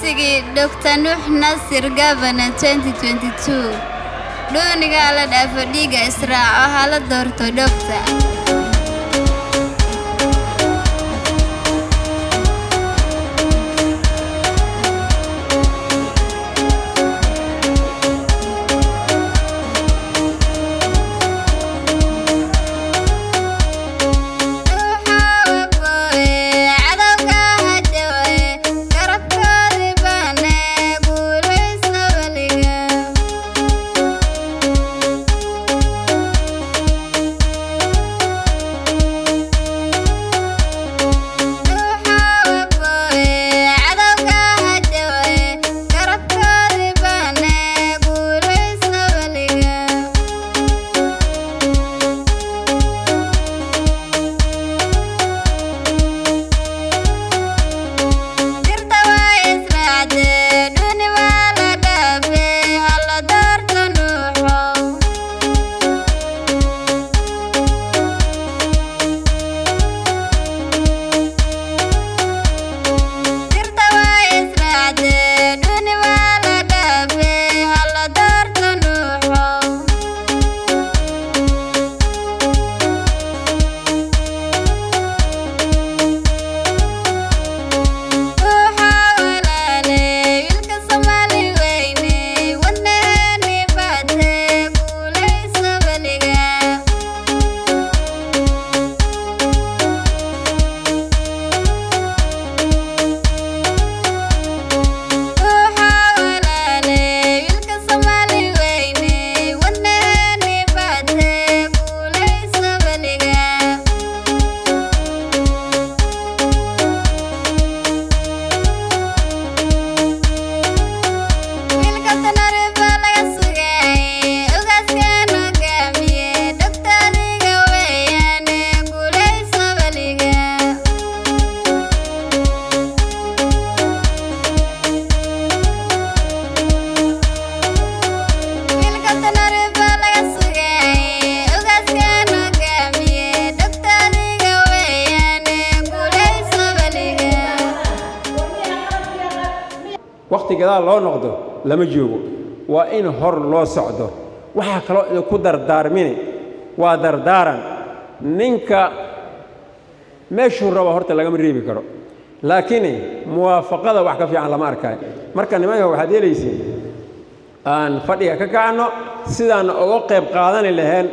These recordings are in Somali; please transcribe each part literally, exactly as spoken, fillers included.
kursigii Doctor Nuux Nasir Governor twenty twenty-two dooniga la dhaafo dhiiga Israaco hala doorto Doctor وقت كذا لو نقده لما جيبه وإن هر لو صعده وحكلو كدر دار مني ودر دارا نينك مشهور روا هرت لقى مريبي كرو لكن موافقة وحكي في على ماركاي مركا نما هو حد يليسي أن فديا ككانو سيدان أوقف قادن لهن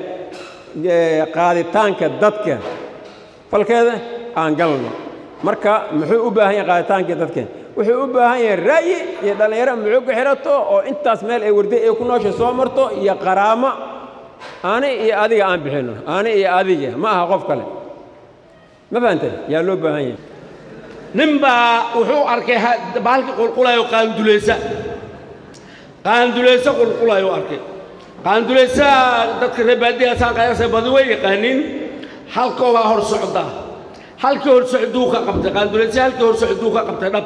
قادتان كدتك فالكذا أن قلنا مركا محو أباهي قادتان كدتك وحو أباهي الرأي يدل يرى معوق حرته أو أنت اسمال أوردي يكونوش سومرته يا قرامة أنا يا أدي عم بحنه أنا يا أدي ما هقف كله ما فهمت يا لو بهاي نمبا وحو أركيها بالك قلقلا يقان دوليسا قان دوليسا قلقلا يقارك قان دوليسا تذكر بدي أساق يا سبضوي يقانين حلقة وهر سعدا حلقة وهر سعدوك قبضة قان دوليسا حلقة وهر سعدوك قبضة نب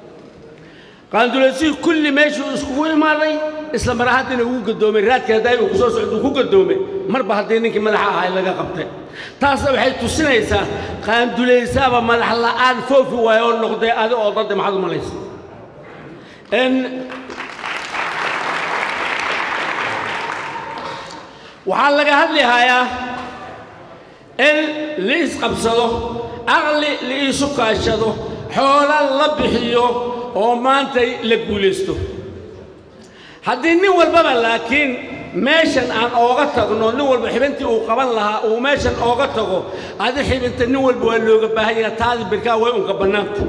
قان دوليسا كل ما يشوف اسكوي ماري إسلام راحتنا هو قدومي رات كذا وكسر سعدوك هو قدومي مر بحدينك ملحة هاي لقى قبضة تاسو waxay tusinaysaa qaanduleysaba madax la'aan foofi way oo noqday aad oo dad maxad malaysa in waxa laga hadlayaa in liis qabsado aqli liisu kaashado xoolo la bixiyo oo maanta la guuleysto haddii nin walba laakiin meeshan aan ooga tagno nin walba xibintii uu qaban lahaa uu meeshan ooga tago adi xibinta nin walba waa looga baahan yahay taadi birkaa way unka bannaanta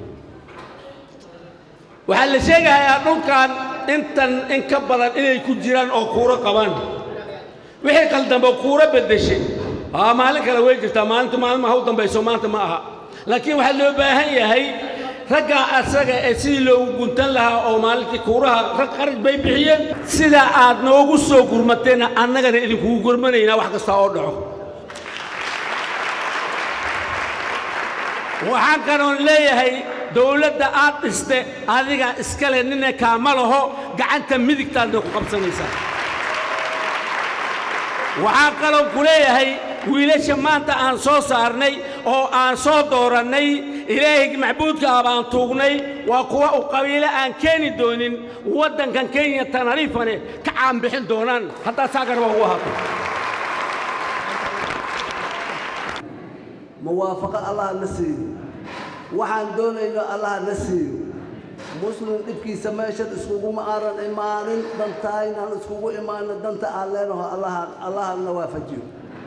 waxaa la sheegayaa dhulkan intan in ka badan inay ku jiraan oo kuuro qabaan wixii qaldamba kuuro bedeshay aa maalin kale way jirtaa maalinta maalin ma haw dambayso maanta ma aha laakiin waxaa loo baahan yahay ragga asaga ee sidii loogu guntan lahaa oo maalintii kuuraha rag qaraj bay bixiyeen sida aad noogu soo gurmateen annagana idinku gurmanayna wax kasta oo dhaco waxaan kanoon leeyahay dawladda aad dhiste adiga iskale nina kaama laho gacanta midigtaadna ku qabsanaysaa waxaan kaloon ku leeyahay wiilasha maanta aan soo saarnay oo aan soo doorannay إلهي معبودك أبان توغني وقوة قبيلة أن كيني دونين ودن كان كيني تنريفني كعام بحين دونان حتى ساقر وهو هاتو موافقة الله نسيه وحان دون إنه الله نسيه مسلم إبكي سماشة اسكوكو مآران إيمان دانتاين هل اسكوكو إيمان دانتا آلينه الله الله نوافجيه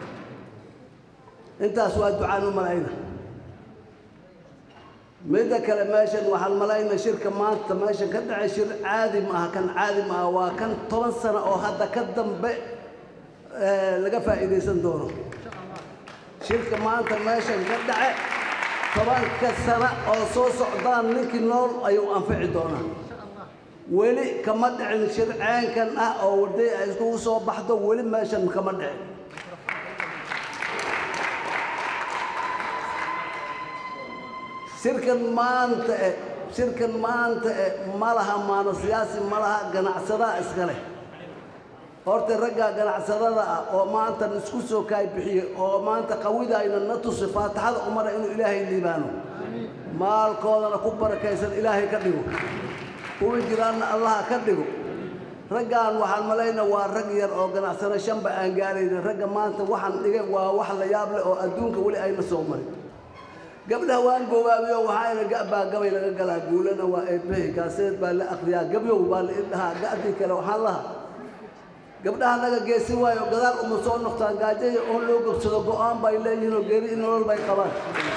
انت سؤال دعاء ملاينا ماذا كلماشن وحال ملاينا شركة ما تماشن كده عشر عادي ما كان عادي ما وكان طول سنة أو هذا قدم ب لقى فائدة سندونه شركة ما تماشن كده طبعا كسنة أو صوص عضان لك النور أيو أنفع دونا ولي كمد عن شرعين كان أو ودي أسكو صوب بحده ولي ماشن كمد عن شركة مانت شركة مانت مالها مان سياسي مالها جناح سراء إسكاله هرت الرجع جناح سراء أو مانت نسكسو كاي بحي أو مانت قويدا إن النطو صفات هذا أمر إنه إلهي اللي بانو مال كون كبر كيس الإلهي كديو وجيران الله كديو رجع وحال ملاينا والرجير أو جناح سراء شنب أنجاري رجع مانت وحن لقى وحل يابل أو أدونك ولي أي مسومر قبلها وان جوابي وهاي الجابة قبل الجلا جولنا وإبه كاسيت بالأخرياء قبله بالإنها قاعدين كلو حالها قبلها نجا جيسي واي وقدر أمسون نقطان قاعدين أقول له قصة قام بايلين وغير إنه باي كمان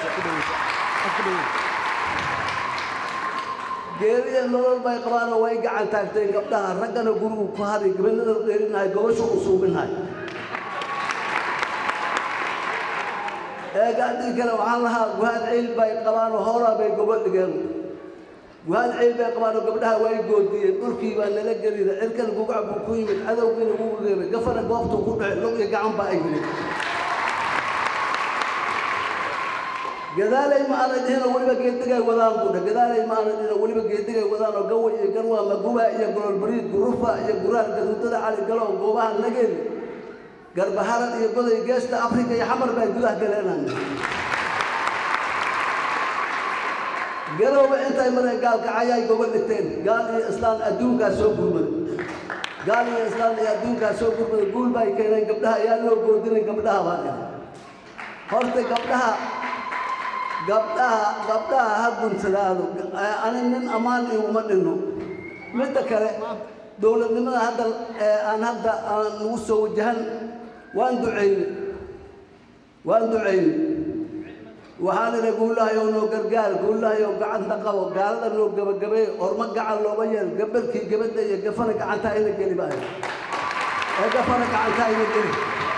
غير إنه باي كمان واي قاعد تاكتين قبلها رجعنا جرو كهاري قبلنا غير إنها جوش وصوبين هاي قاعدين كانوا عنها وهاد عيل باي قبان وهورا باي قبل لقيان وهاد عيل باي قبان وقبلها واي قودي تركي بان لا جريده عركن بوقع بوكوي من عدو بين ابو غير قفر قوبته كدع لو يقعن باي غري قدالي ما ارجينا ولي بقيدغاي ودان بوده قدالي ما ارجينا ولي بقيدغاي ودان او قوي iyo garwa maguba iyo gorol bariid gurufa iyo guraal gaduudada cali galo goobaha nageen garbaharad iyo goday geesta afrika iyo xamar bay gudaha galeenaan garow intay mareen gaalka ayay gobol dhigteen gaal iyo islaan adduunka soo gurmad gaal iyo islaan iyo adduunka soo gurmad guul bay keeneen gabdhaha ayaa loo goodinay gabdhaha baa horta gabdhaha gabdhaha gabdhaha ha gunsadaado ani nin amaan iyo uma dhinno mid kale dawladnimada hadda aan hadda aan ugu soo wajahan وان دعيني وان دعيني وحالنا نقول لها يوم نقرقال قول لها يوم قعد نقوى قال لها نو قبل قبل ورمق قعد لو بيان قبل كي قبل دي قفنك عن تاين الجلي باهي قفنك عن تاين الجلي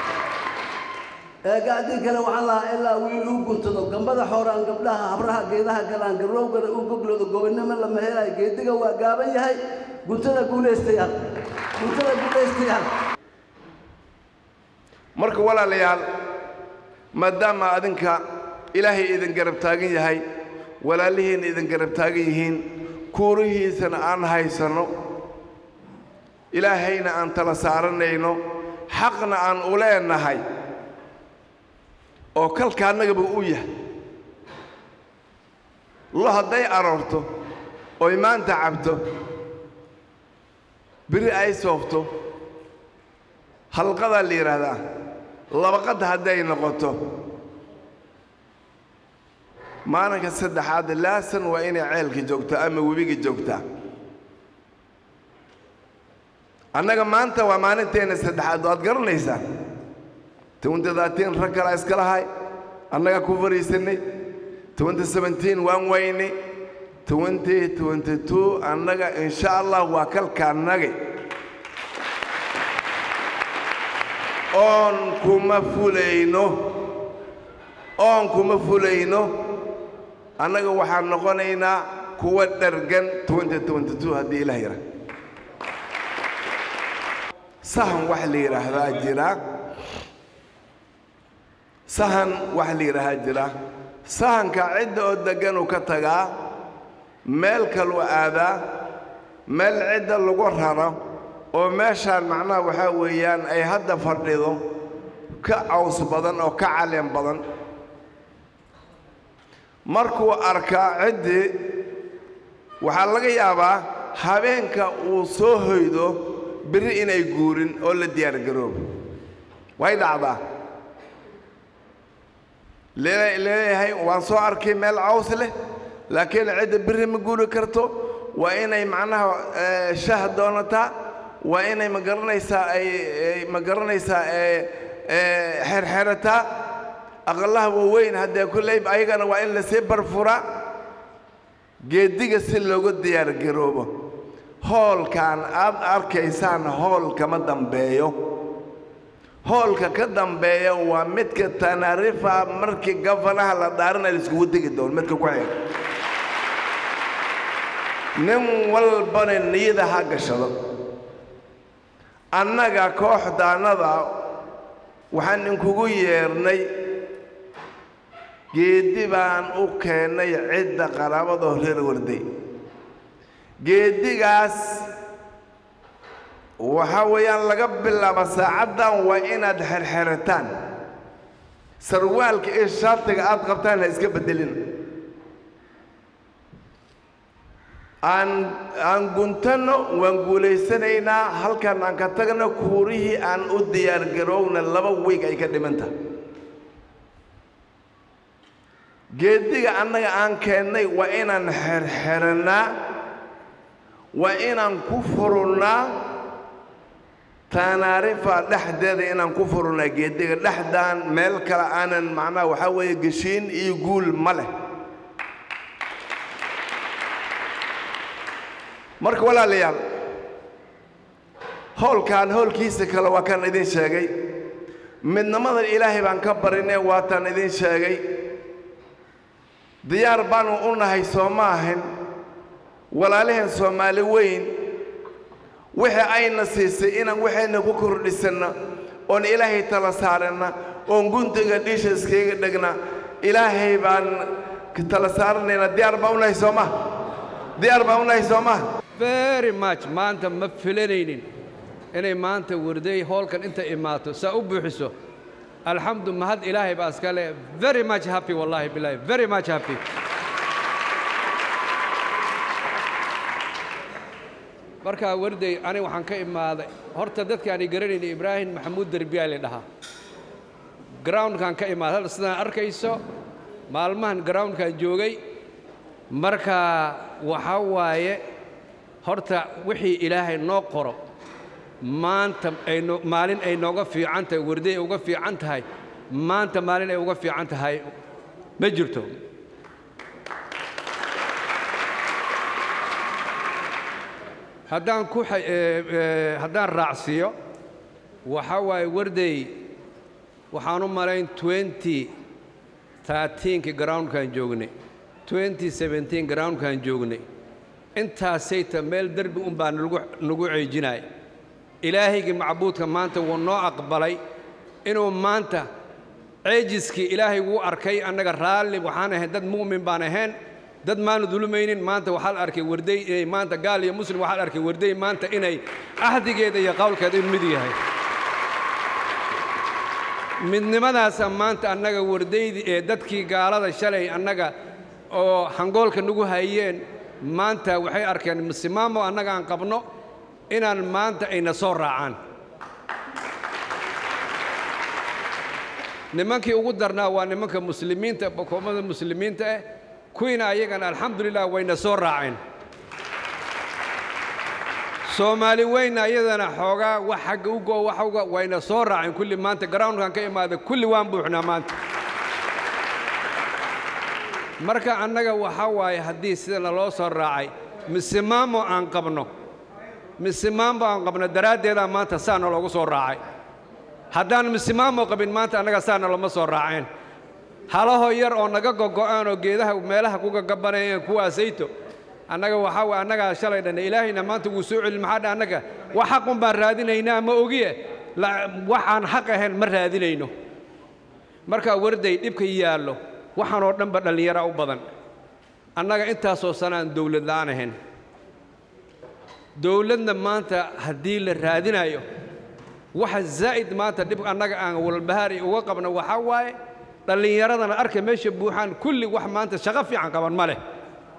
قاعدين كانوا على إلا ويلو كنت ذو قبل حوران قبلها عبرها قيدها قلان قبلوا قبلوا قبلوا قبلنا من لما هي قيدها وقابل هاي قلت لها قول استيال قلت لها قول استيال marka walaalayaal maadaama adinka ilaahay idin garab taagan yahay walaalihiin idin garab taagan yihiin kuurihiisana aan haysano ilaahayna aan tala saaranayno xaqna aan u leenahay oo kalka annagaba u yahay la haday aroorto oo imaanta cabto biri ay soofto halqada la yiraahdaa labaqad haday noqoto maalinka saddexaad laasan waa inay ceelka joogto ama webiga joogta annaga maanta waa maalinteena saddexaad waad garanaysaa tawandadaatiin rag kale iska lahay annaga ku fariisanay twenty seventeen waan waynay twenty twenty-two annaga insha Allah waa kalka annaga on kuma fulayno on kuma fulayno annaga waxaan noqonaynaa kuwa dhargan twenty twenty-two hadii la yiraahdo sahan wax la yiraahdaa jira sahan wax la yiraahdaa jira sahanka cid oo degan oo ka tagaa meel kale oo aada meel cid lagu raro oo meeshaan macnaha waxa weeyaan ay hadda fadhido ka caws badan oo ka caleen badan markuu arkaa ciddii waxaa laga yaabaa habeenka uu soo hoydo biri inay guurin oo la diyaar garoobo way dhacdaa leeyahay waan soo arkay meel caws leh laakiin cidda biri ma guuri karto waa inay macnaha shaah doonataa waa inay ma garanaysaa ay ma garanaysaa xerxerataa aqalaha waaweyn haddee kulley ayagana waa in lasii barfuraa geediga si loogu diyaar garoobo hoolkan aad arkaysaan hool kama dambeeyo hoolka ka dambeeya waa midka Tanarifa markii gafanaha la dhaaranayo la iskugu tegi doono midka ku xigay nin walbana niyada ha gashado annaga kooxdaanada waxaan inkugu yeernay geedi baan u keenay cidda qaraabada reer Warday geedigaas waxa weeyaan laga bilaabo saacadan waa inaad xirxirataan sarwaalka ee shaatiga aad qabtaan ha iska bedelin aan aan guntano waan guuleysanaynaa halkan aan ka tagno kuurihii aan u diyaar garowna laba week ay ka dhimanta geediga annaga aan keennay waa inaan xirxiranaa waa inaan ku furunaa Tanarifa dhexdeeda inaan ku furunaa geediga dhexdaan meel kale aanan macnaha waxa weeye gashiin iyo guul ma leh marka walaalayaal hoolkan hoolkiisa kale waa kan idin sheegay midnimada ilaahay baan ka barinay waa tan idin sheegay diyaar baan u nahay Soomaalihin walaalahan Soomaali weyn wixii ayna siisay inaan waxayna ku kordhisana oo ilaahay tala saarana oo guntiga dhisha iskaga dhagna ilaahay baan tala saarnayna diyaar baan u nahay Soomaali diyaar baan u nahay Soomaali very much maanta ma filanaynin inay maanta Warday hoolkan inta imaato saa u buuxiso alxamdu mahad ilaahay baa iska leh very much happy wallahi billahi very much happy marka Warday ani waxaan ka imaaday horta dadka aan garanayay Ibrahim Maxamuud Darbiyaal dhaha ground kan ka imaaday sidaan arkayso maalmahan ground kan joogay marka waxa waaye horta wixii ilaahay noo qoro maanta ay maalin ay nooga fiican tahay Warday uga fiican tahay maanta maalin ay uga fiican tahay ma jirto haddaan ku haddaan raacsiyo waxa waaye Warday waxaan u malayn twenty thirteen ki ground kan joognay twenty seventeen ground kan joognay intaasay ta meel darbi un baan lagu nagu ceejinay ilaahayga macbuudka maanta wuu noo aqbalay inuu maanta ceejiski ilaahay wuu arkay annaga raalli waxaan ahay dad muumin baan ahayn dad maanu dulmaynin maanta waxa la arkay Warday inay maanta gaal iyo muslim waxa la arkay Warday maanta inay ahdigeeda iyo qowlkeeda mid yahay midnimadaas maanta annaga Wardaydii ee dadkii gaalada shalay annaga oo hangoolka nagu hayeen maanta waxay arkeen muslimaamo annaga aan qabno inaan maanta ayna soo raacaan nimankii ugu darnaa waa nimanka muslimiinta boqomada muslimiinta ah kuwiina ayagana alxamdulillah wayna soo raaceen Soomaali weyna ayadana xoogaa wax xag u go wax uga wayna soo raaceen kulli maanta ground kan ka imaaday kulli waan buuxnaa maanta marka annaga waxa waaye haddii sidana loo soo raacay mismaamo aan qabno mismaamo aan qabno daraadeeda maanta saana loogu soo raacay haddaan mismaamo qabin maanta annaga saana lama soo raaceen halaho yar oo naga gogo'aan oo geedaha meelaha ku gagabanayeen kuwaasayto annaga waxa waa annaga shalay dhan ilaahayna maanta wuu soo celin maxaa annaga wax xaq un baan raadinaynaa ma ogiye waxaan xaq ahayn ma raadinayno marka Warday dhibka yaalo waxaan oo dhanba dhalinyaro u badan annaga intaasoo sanaan dawlad la'aan ahayn dawladna maanta haddii la raadinayo waxa zaa'id maanta dhib annaga aan walbahaari uga qabno waxa waaye dhallinyaradana arka meesha buuxaan kulli wax maanta shaqo fiican qaban ma leh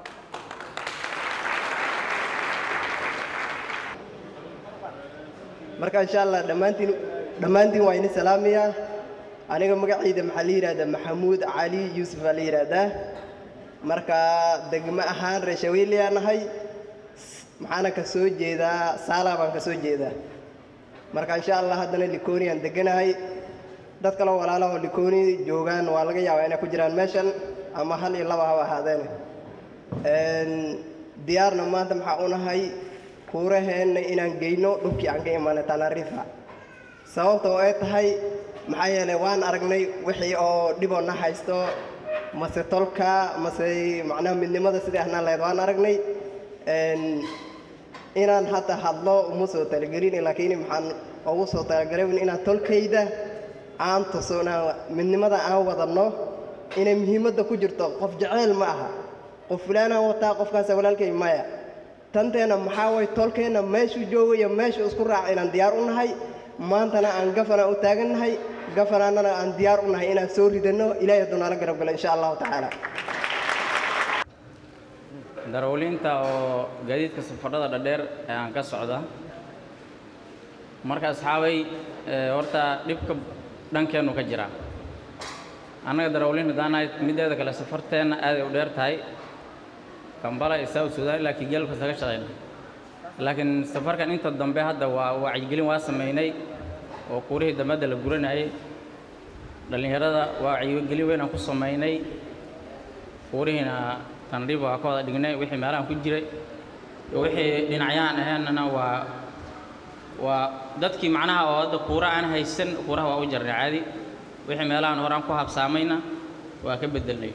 marka insha Allah dhamaantiin dhamaantiin waa in salaamiya aniga magacayda maxaa la yiraahdaa Maxamuud Cali Yuusuf la yiraahdaa marka degmo ahaan Reeshaweeliyanahay maxaana ka soo jeedaa Saala baan ka soo jeedaa marka insha Allah haddana Likoni aan deganahay dad kale walaalaha oo Likoni joogaan waa laga yaabaa inay ku jiraan meeshan ama hal iyo laba ha ahaadeen een diyaarna maanta maxaa u nahay kuuraheena inaan geyno dhulkii aan ka imaanay Tanarifa sababtoo ay tahay maxaa yeelay waan aragnay wixii oo dhiboo na haysto mase tolka mase macnaha midnimada sidii ahnaan lahayd waan aragnay een inaan hadda hadlo uma soo talagelin laakiin maxaan ugu soo talagalay inaan tolkayda aan tusona midnimada aan wadano inay muhiimadda ku jirto qof jacayl ma aha qof filaana wata qofkaas walaalkay maya tanteena maxaa way tolkeena meeshu joogo iyo meeshu isku raac inaan diyaar u nahay maantana aan gafana u taagannahay gafanaanana aan diyaar u nahay inaan soo ridano ilaahay doonala garab galo insha Allah taala darawliinta oo gaadiidka safarada dhadheer ee aan ka socda marka asxaabay horta dhibka dhankeenu ka jira annaga darawliin daanaay mideeda kale safarteena aad ay u dheer tahay Kampala iyo South Sudan laakiin galka saga shaqeyn laakiin safarkan inta dambe hadda waa wacyigelin waa sameynay oo kuurihii damada la guranayay dhalinyarada wacyigelin weyn aan ku sameynay kuurihiina Tanarifa waa ka wada dhignay wixii meelahan ku jiray wixii dhinacyaan ahaanna waa waa dadkii macnaha oo hadda kuura aan haysan kuuraha waa u jarnay caadi wixii meelahan horaan ku habsaamayna waa ka bedelnay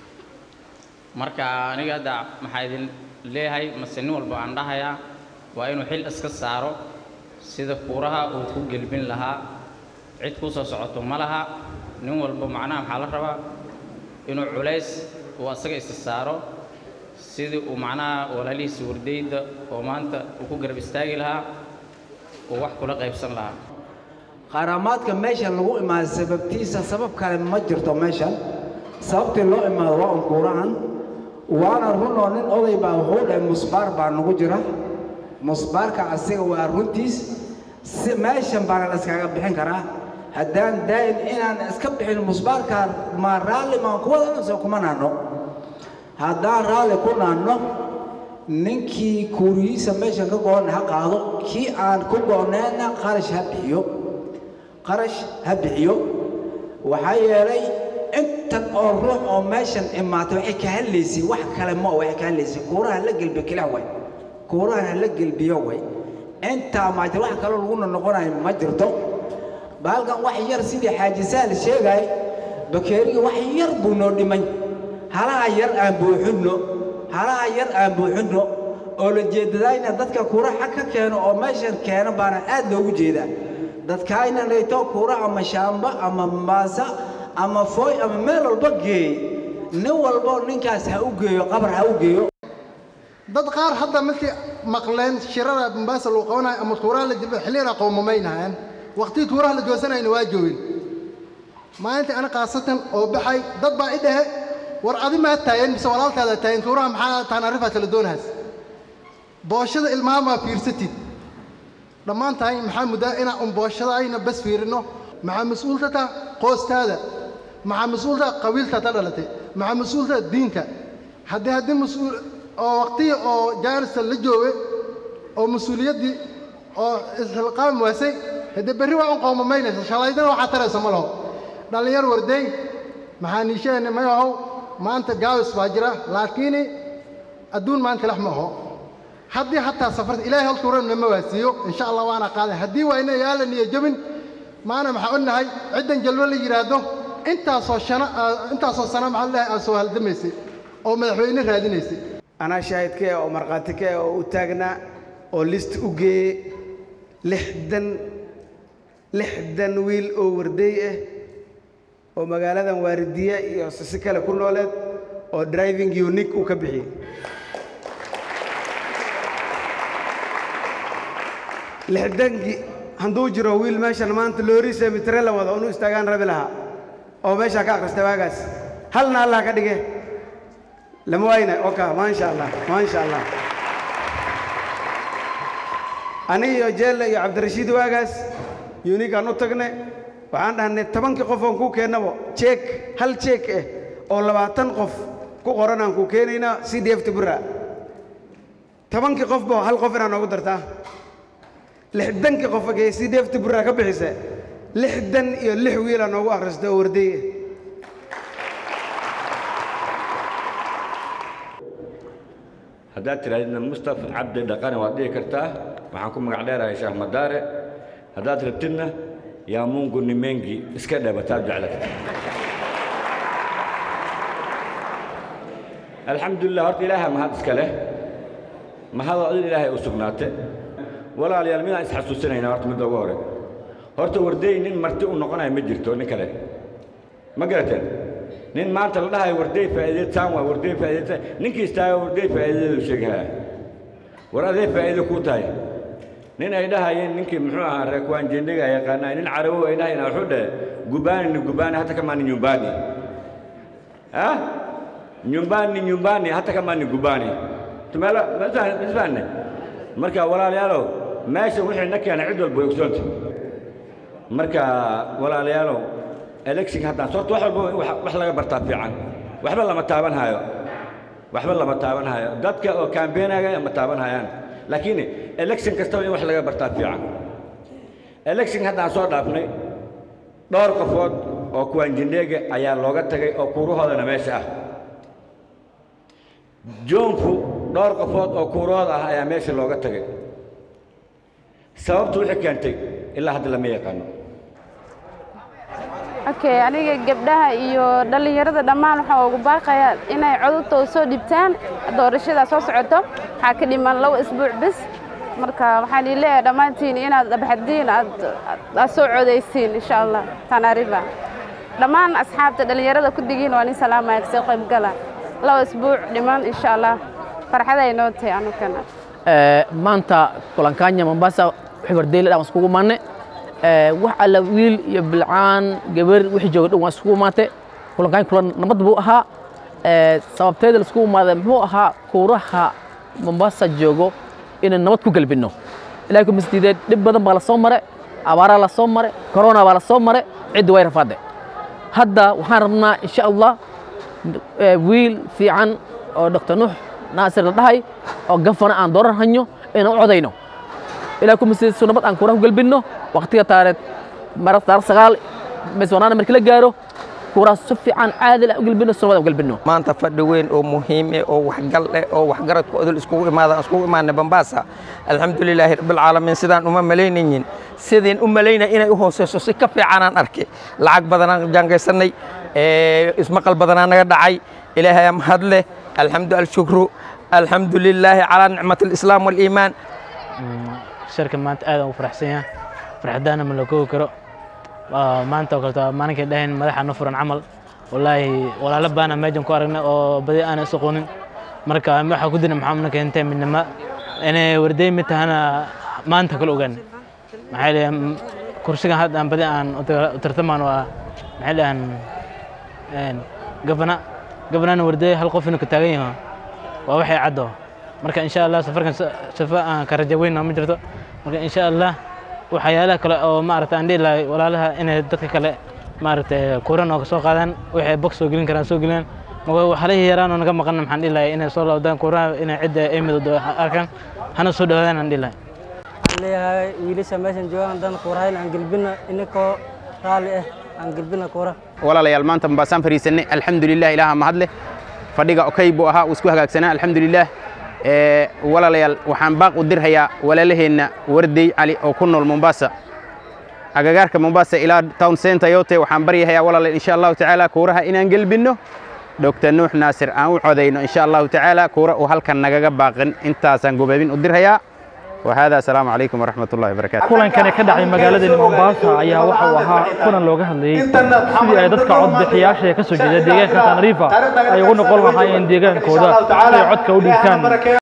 marka aniga hadda maxaa idin leeyahay masin walba aan dhahayaa waa inuu xil iska saaro sida kuuraha uu ku gelbin lahaa cid ku soo socoto ma laha nin walba macnaha maxaa la rabaa inuu culays uu asaga is saaro sidii uu macnaha walaalihiisa wardayda oo maanta uu ku garab istaagi lahaa oo wax kula qaybsan lahaa qaramaadka meesha lagu imaado sababtiisa sabab kale ma jirto meeshan sababtii loo imaado waa un kuurahan waana runoo nin oday baa wuxuu dhahay musbaar baa nagu jira musbaarka asiga waa runtiis meeshan baana iskaga bixin karaa haddaan daa'im inaan iska bixin musbaarka ma raalli maan ku wada soo kuma naano haddaan raalli ku naano ninkii kuurihiisa meeshan ka go'an ha qaado kii aan ku go'nayna qarash ha bixiyo qarash ha bixiyo waxaa yeelay intan oo ruux oo meeshan imaatay waxay ka hadlaysay wax kale ma waxay ka hadlaysay kuuraha la galbi kala way kuuraha la galbiyo way inta ma jiro wax kale lagu noqonayo ma jirto baalkan wax yar sidii xaajisaal sheegay bakeeriga wax yar buu noo dhimay halaha yar aan buuxino halaha yar aan buuxino oo la jeedadayna dadka kuuraha ka keeno oo meeshan keeno baana aad loogu jeedaa dadkaayna leeto kuuraha ama shaamba ama maasa ama fooy ama meel walba geey nin walba ninkaas ha u geeyo qabar ha u geeyo dad qaar hadda markii maqleen shirada Mombasa loo qabanayo ama kuuraha la jibay xilliga qowmameynayaan waqti kuuraha la joosanayna waa joogin maalinta ana qaasatan oo baxay dad baa idhahe war adi ma taayeen mise walaalkaada taayeen kuuraha maxaa Tanarifa kala doonaas booshada ilmaama fiirsatid dhammaan tahay maxaa mudaa ina um booshada ayna bas fiirino maxaa mas'uulka qoostaada maxaa mas'uulka qabiilka dhalatay maxaa mas'uulka diinka haddii haddii mas'uul oo waqti oo jaarista la joogay oo mas'uuliyadii oo ishalqaam waasay haddii berri waa un qowmameynaysa shalaydana waxaa taraysa ma laho dhalinyar warday maxaa niisheen ma yahow maanta gaawis baa jira laakiin adduun maanta lax ma aho haddii hataa safarta ilaahay hal tuuran ma waasiyo insha Allah waana qaaday haddii waa inay yaala niyo jabin maana maxaa onahay ciidan jalwa la yiraahdo intaasoo shana intaasoo sana maxaa la aan soo haldamaysay oo madaxweyne raadinaysay ana shaahidkee oo marqaatikee oo u taagnaa oo list u geeyey lixdan lixdan wiil oo warday ah oo magaaladan waaridiya iyo si kale ku nooleed oo driving unique uu ka bixiyey lixdankii handuu jiro wiil meeshan maanta looriisa mitre la wado unu istaagaan rabi lahaa oo meesha ka akhristay waagaas halna allah ka dhige lama waayna oka ma sha Allah ma sha Allah aniga iyo jeelle iyo cabdirashiid waagaas unigaan u tagnay waxaan dhahnay tobankii qof oon ku keenabo check hal check eh oo labaatan qof ku qoran aan ku keenayna C D F Tibura tobankii qof baa hal qof inaan ugu dartaa lixdankii qof ee C D F Tibura ka bixisay lixdan iyo lix wiil aan ugu akhristay oo warday haddaad tirahdina Mustafa Cabdi Dhaqane waad dhihi kartaa waxaan ku magac dheerahay Sheekh Madaare haddaad rabtidna yaa Mungu ni mengi iska dhabataa jeclata alxamdulillah horta ilaaha mahad iska leh mahad oo ilaahay u sugnaatay walaalayaal midaan is xasuusinayna horta mid ugu hore horta warday nin marti u noqonaya ma jirto nin kale ma garateen nin maanta la dhahay warday faa'iido taan waa warday faa'iido ninkii istaaga warday faa'iido sheegaya war adeeg faa'iido ku tahay nin ay dhahayeen ninkii muxuu ahaa reekwaan jendiga yaqaanay nin carabow ay dhahayeen wuxuu dhahay gubaani ni gubaani hata kama ni nyumbani ha nyumbani nyumbani hata kama ni gubaani tumela masan bisbaane marka walaalayaalow meesha wixii na keenay cid walba ogsoonta marka walaalayaalow election haddaan soo wax walba wax laga bartaa fiican waxba lama taaban hayo waxba lama taaban hayo dadka oo campaignaga ma taaban hayaan laakiin election kasta in wax laga bartaa fiican election haddaan soo dhaafnay dhowr qofood oo kuwan jindeega ayaa looga tagay oo kuurahoodana meesha ah joonfu dhowr qofood oo kuurahooda ah ayaa meesha looga tagay sababtu wixii keentay ilaa hadda lama yaqaano okay aniga gabdhaha iyo dhalinyarada dhammaan waxa ugu baaqaya inay codadooda soo dhibtaan doorashada soo socoto waxa ka dhiman laba isbuuc bis marka waxaan leeyahay dhamaantiin inaad dhabaxdiin aad aad soo codeysiin insha Allah tanariba dhammaan asxaabta dhalinyarada ku digeen waan salaamahay ka qayb gala laba isbuuc dhiman insha Allah farxad ay noo tahay anukana ee maanta kulankanya Mombasa wixii wardeeyay dhan iskugu maanay wax alla wiil iyo bilcaan gabar wixii jooga dhan waa isku maatay kulankan kulan nabad buu ahaa ee sababteeda isku maaday muxuu ahaa kuuraha Mombasa joogo in nabad ku galbino ilaahay ku masjideed dib badan baa la soo maray abaara la soo maray corona baa la soo maray cid way rafaaday hadda waxaan rabnaa insha Allah wiil fiican oo Doctor Nuux Naasir la dhahay oo gafana aan doorar hanyo inaan u codayno ilaahay ku masjideed soo nabad aan kuuraha ku galbino waqtiga taariikh mar taar sagaal meesona markii la gaaro kuuraas si fiican caadil ah u galbino soo wada u galbino maanta fadhi weyn oo muhiim ah oo wax gal ah oo wax garad ku odol isku imaada isku imaana Mombasa alxamdulillah rabbil alamin sidaan uma maleynayeen sideen u maleynay inay u hooseyso si ka fiican aan arkay lacag badan aan jangaysanay ee ismaqal badan naga dhacay ilaahay am hadle alxamdulillah shukru alxamdulillah ala ni'matil islam wal iimaan shirka maanta aad u faraxsan فرحدانا من لو كوكرو ما أنت وكلت ما أنا كده هن مدح نفر عمل والله ولا لبنا ما جم كارنا أو بدي أنا سقون مركا ما حكودنا محمد كنت من ما أنا وردي متى أنا ما أنت كل أوجن محلي كرسي هذا أنا بدي أن أترتمان ومحلي أن أن قبنا قبنا أنا وردي هالقفنا كتاعيها ووحي عدو مركا إن شاء الله سفر كان سفر كرجوين مجرته مركا إن شاء الله waxyaalaha kale oo maaragtay aan dhilay walaalaha inay dadka kale maaragtay kuran oo soo qaadaan waxay box soo gelin karaan soo gelin ma waxa la yaraan oo naga maqan maxaan dhilay inay soo laabdaan kuran inay cid ay mid arkaan hana soo dhawaadaan aan dhilay leeyahay wiilasha meeshan joogan dan kuurayn aan galbina inako raali ah aan galbina kuura walaalayaal maanta Mombasa fariisanay alxamdulillah ilaaha mahadle fadhiga okay buu ahaa isku hagaagsanaa alxamdulillah ee walaalayaal waxaan baaq u dirhayaa walaalaheena warday cali oo ku nool Mombasa agagaarka Mombasa ila town center yote waxaan bariyahay walaalayaal insha Allah taala kuuraha inaan galbino Doctor Nuux Naasir aan u codeyno insha Allah taala kuura oo halkan nagaga baaqin intaasan goobabin u dirhayaa وهذا السلام عليكم ورحمة الله وبركاته. كلن كان كده عن مجالات المنباسة أيها واحد وها كنا لوجه اللي سيدي عدد كعد حياشة كسر جديد ديجان كان ريفا أيقون قلنا هاي ديجان كودا عد كودي كان